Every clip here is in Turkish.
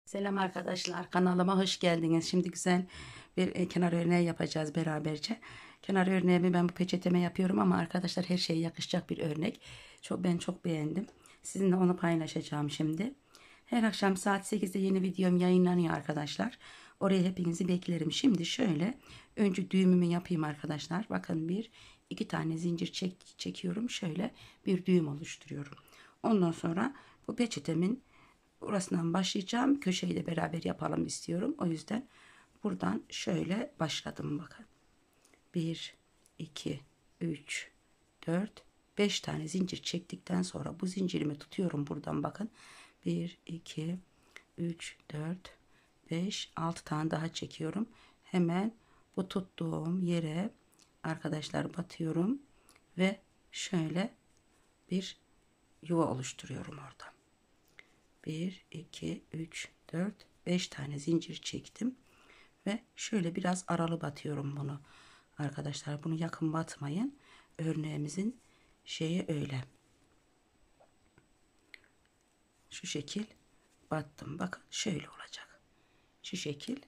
Selam arkadaşlar, kanalıma hoş geldiniz. Şimdi güzel bir kenar örneği yapacağız beraberce. Kenar örneğimi ben bu peçeteme yapıyorum ama arkadaşlar her şeye yakışacak bir örnek. Ben çok beğendim. Sizinle onu paylaşacağım şimdi. Her akşam saat 8'de yeni videom yayınlanıyor arkadaşlar. Oraya hepinizi beklerim. Şimdi şöyle önce düğümümü yapayım arkadaşlar. Bakın iki tane zincir çekiyorum. Şöyle bir düğüm oluşturuyorum. Ondan sonra bu peçetemin burasından başlayacağım. Köşeyi de beraber yapalım istiyorum. O yüzden buradan şöyle başladım bakın. 1, 2, 3, 4, 5 tane zincir çektikten sonra bu zincirimi tutuyorum buradan bakın. 1, 2, 3, 4, 5, 6 tane daha çekiyorum. Hemen bu tuttuğum yere arkadaşlar batıyorum ve şöyle bir yuva oluşturuyorum orada. 1, 2, 3, 4, 5 tane zincir çektim. Ve şöyle biraz aralı batıyorum bunu. Arkadaşlar bunu yakın batmayın. Örneğimizin şeyi öyle. Şu şekil battım. Bakın şöyle olacak. Şu şekil.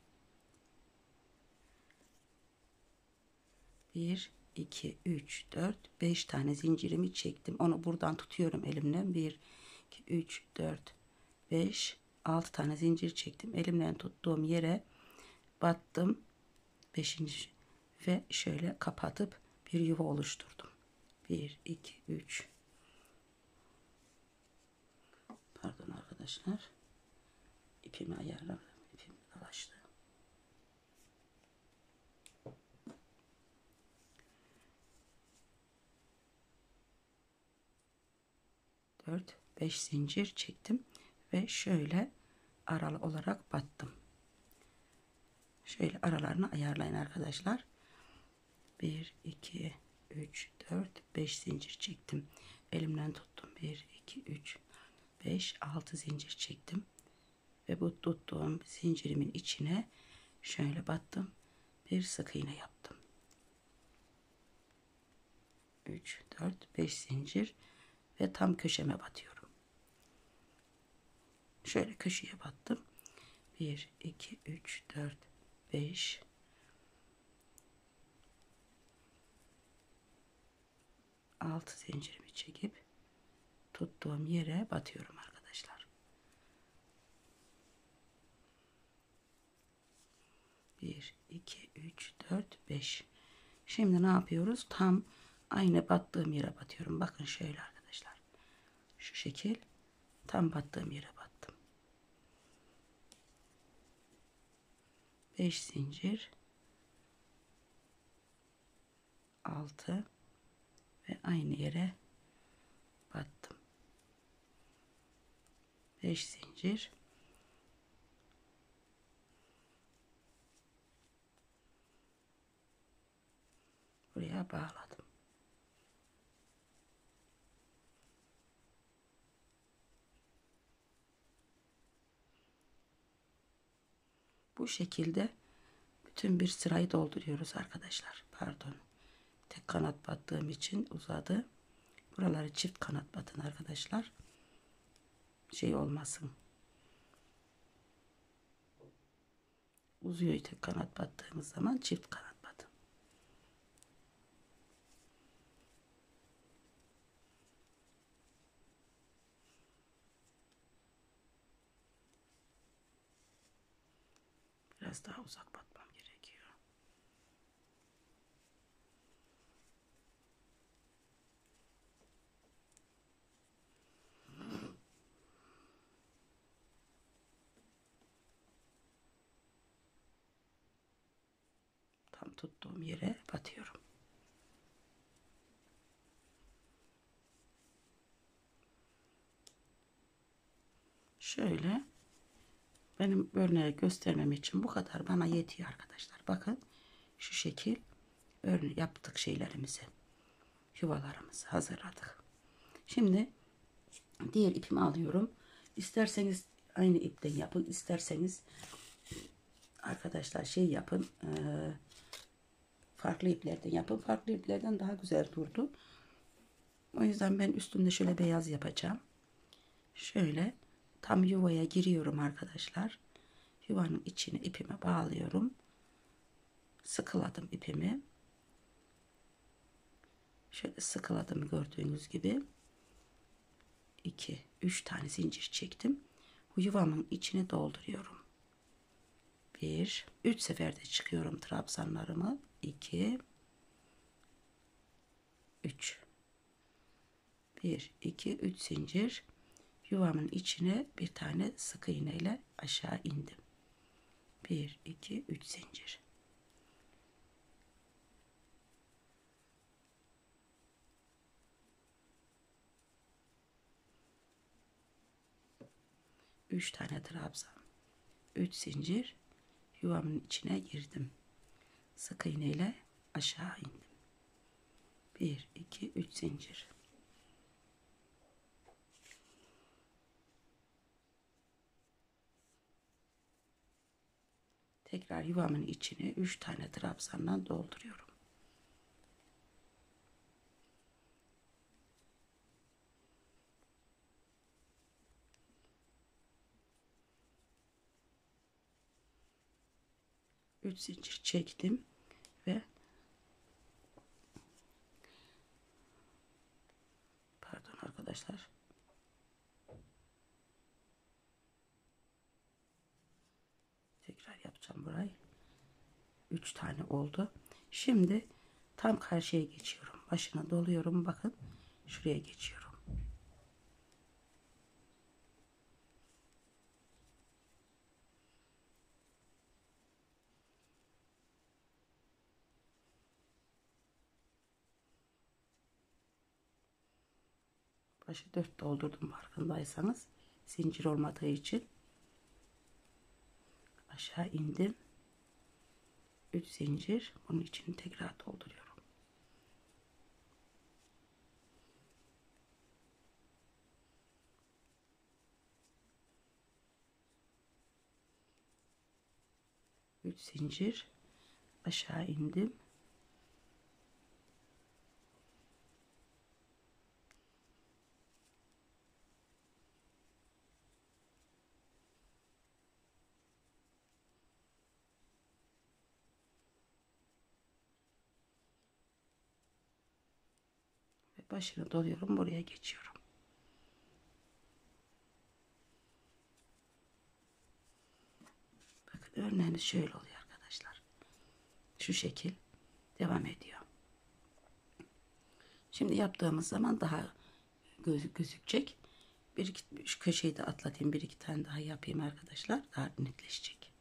1, 2, 3, 4, 5 tane zincirimi çektim. Onu buradan tutuyorum elimle. 1, 2, 3, 4, 5, 6 tane zincir çektim. Elimle tuttuğum yere battım. 5. ve şöyle kapatıp bir yuva oluşturdum. 1, 2, 3. Pardon arkadaşlar. İpimi ayarladım. İpim dolaştı. 4, 5 zincir çektim ve şöyle aralı olarak battım. Şöyle aralarını ayarlayın arkadaşlar. 1, 2, 3, 4, 5 zincir çektim. Elimden tuttum. 1, 2, 3, 5, 6 zincir çektim. Ve bu tuttuğum zincirimin içine şöyle battım. Bir sık iğne yaptım. 3, 4, 5 zincir ve tam köşeme batıyorum. Şöyle köşeye battım. 1, 2, 3, 4, 5, 6 zincirimi çekip tuttuğum yere batıyorum arkadaşlar. 1, 2, 3, 4, 5. Şimdi ne yapıyoruz? Tam aynı battığım yere batıyorum. Bakın şöyle arkadaşlar. Şu şekil tam battığım yere battım. 5 zincir, 6 ve aynı yere battım. 5 zincir, buraya bağladım. Bu şekilde bütün bir sırayı dolduruyoruz arkadaşlar. Pardon. Tek kanat battığım için uzadı. Buraları çift kanat batın arkadaşlar. Şey olmasın. Uzuyor tek kanat battığımız zaman çift kanat batın. Biraz daha uzak batmam gerekiyor. Tam tuttuğum yere batıyorum. Şöyle benim örneği göstermem için bu kadar bana yetiyor arkadaşlar. Bakın şu şekil örneği yaptık şeylerimizi. Yuvalarımızı hazırladık. Şimdi diğer ipimi alıyorum. İsterseniz aynı ipten yapın. İsterseniz arkadaşlar şey yapın. Farklı iplerden yapın. Farklı iplerden daha güzel durdu. O yüzden ben üstünde şöyle beyaz yapacağım. Şöyle tam yuvaya giriyorum arkadaşlar. yuvanın içine ipime bağlıyorum. Sıkıladım ipimi. Şöyle sıkıladım gördüğünüz gibi. 2 3 tane zincir çektim. Bu yuvamın içine dolduruyorum. 1 3 seferde çıkıyorum trabzanlarımı. 2 3 1 2 3 zincir. Yuvamın içine bir tane sık iğne ile aşağı indim. 1 2 3 zincir. Üç tane trabzan, 3 zincir, yuvamın içine girdim. Sık iğne ile aşağı indim. 1 2 3 zincir. Tekrar yuvamın içine 3 tane trabzandan dolduruyorum. Üç zincir çektim ve pardon arkadaşlar, tekrar yapacağım burayı. 3 tane oldu. Şimdi tam karşıya geçiyorum. Başına doluyorum. Bakın şuraya geçiyorum. Başı 4 doldurdum farkındaysanız. Zincir olmadığı için aşağı indim. 3 zincir. Onun için tekrar dolduruyorum. Üç zincir aşağı indim. Ve başını doluyorum. Buraya geçiyorum. Bakın örneğimiz şöyle oluyor arkadaşlar. Şu şekil devam ediyor. Şimdi yaptığımız zaman daha gözükecek. Bir iki şu köşeyi de atlatayım. Bir iki tane daha yapayım arkadaşlar. Daha netleşecek.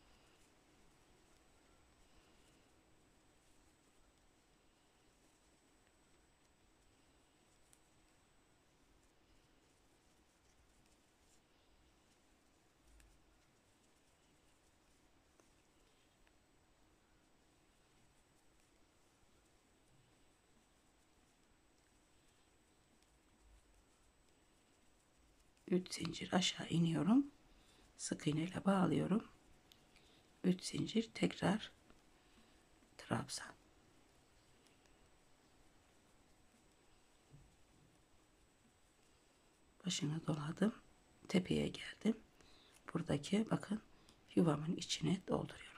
Üç zincir aşağı iniyorum. Sık iğne ile bağlıyorum. 3 zincir tekrar trabzan. Başını doladım. Tepeye geldim. Buradaki bakın yuvamın içine dolduruyorum.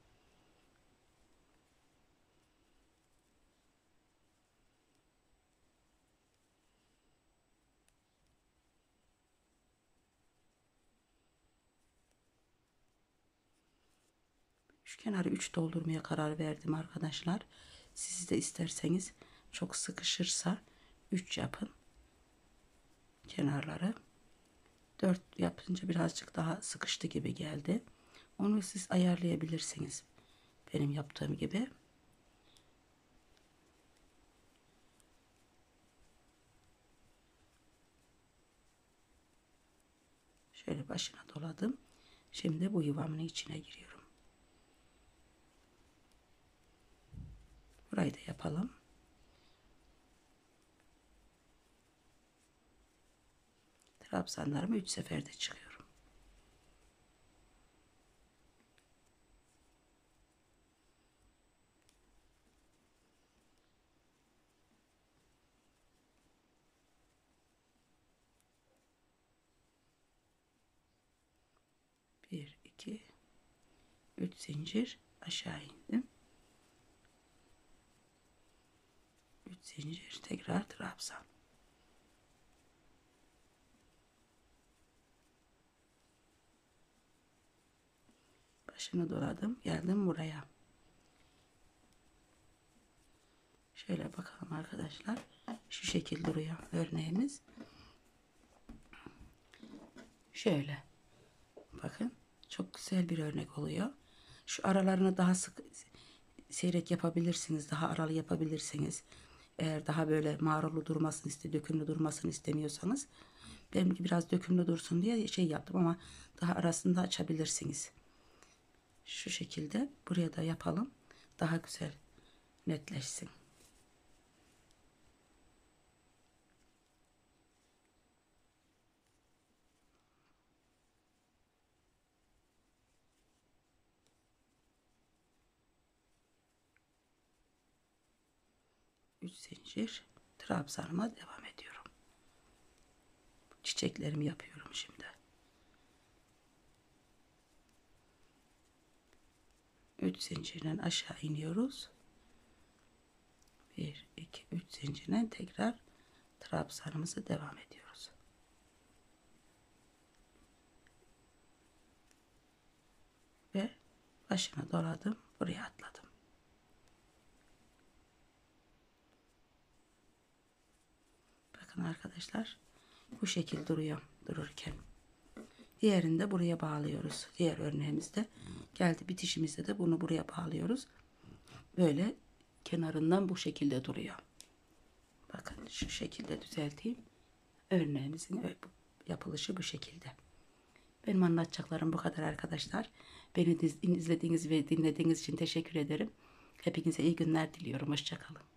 Şu kenarı 3 doldurmaya karar verdim arkadaşlar. Siz de isterseniz çok sıkışırsa 3 yapın. Kenarları 4 yapınca birazcık daha sıkıştı gibi geldi. Onu siz ayarlayabilirsiniz. Benim yaptığım gibi. Şöyle başına doladım. Şimdi bu yuvamın içine giriyorum. Burayı da yapalım. Trabzanlarımı 3 seferde çıkıyorum. Bir, iki, 3 zincir aşağı indim. 3 zincir tekrar trabzan. Başını doladım, geldim buraya. Şöyle bakalım arkadaşlar. Şu şekil duruyor örneğimiz. Şöyle. Bakın. Çok güzel bir örnek oluyor. Şu aralarını daha sık seyrek yapabilirsiniz. Daha aralı yapabilirsiniz. Eğer daha böyle mağrurlu durmasını dökümlü durmasını istemiyorsanız. Benimki biraz dökümlü dursun diye şey yaptım ama daha arasında açabilirsiniz. Şu şekilde buraya da yapalım. Daha güzel netleşsin. Üç zincir trabzanıma devam ediyorum. Çiçeklerimi yapıyorum şimdi. 3 zincirden aşağı iniyoruz. 1 2 3 zincirden tekrar trabzanımızı devam ediyoruz. Ve başına doladım, buraya atladım. Bakın arkadaşlar, bu şekil duruyor dururken. Diğerini de buraya bağlıyoruz. Diğer örneğimizde geldi, bitişimizde de bunu buraya bağlıyoruz. Böyle kenarından bu şekilde duruyor. Bakın şu şekilde düzelteyim. Örneğimizin yapılışı bu şekilde. Benim anlatacaklarım bu kadar arkadaşlar. Beni izlediğiniz ve dinlediğiniz için teşekkür ederim. Hepinize iyi günler diliyorum. Hoşça kalın.